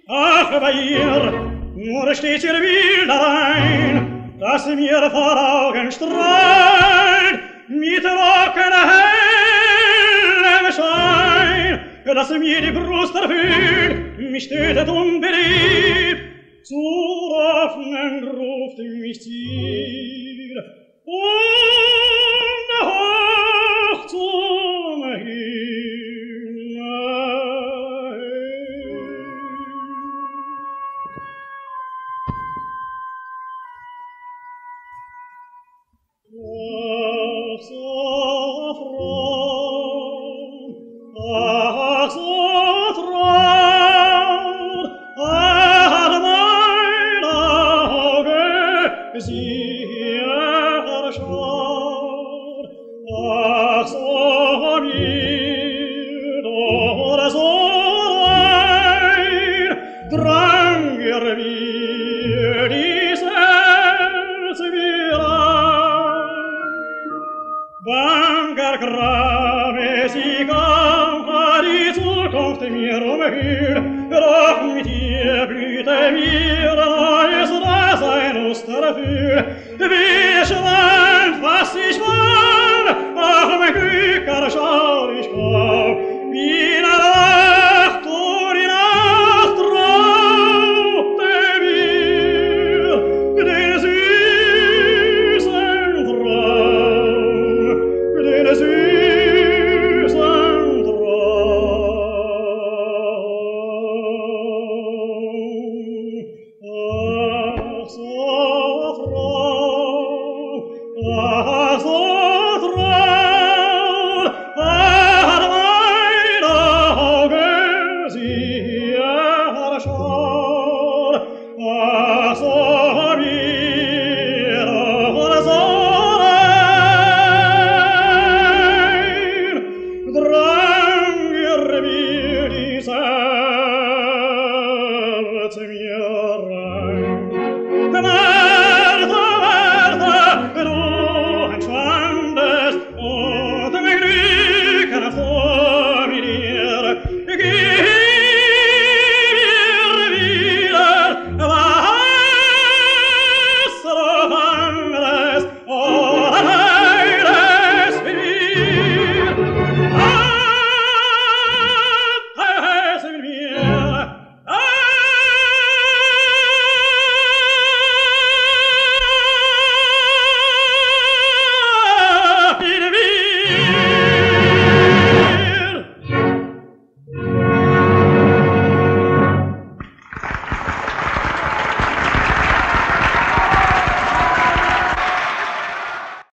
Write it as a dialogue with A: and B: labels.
A: Ach, bei ihr, nur steht ihr wilder ein, das mir vor Augen strahlt, mit trockener hellem Schein, das mir die Brust erfüllt, mich tötet unbeliebt, zu offenen ruft mich Ziel, und hoch zum Himmel. Ach, so froh, ach, so trauer, ach, mein Auge, sie erschaut, ach, so mild oder so rein, drang ihr mir dies Herz wieder ein. Banger Grame, sie kam, die Zukunft mir umhüllt, doch mit ihr blühte mir neues Dasein Lust erfüllt, wie schwein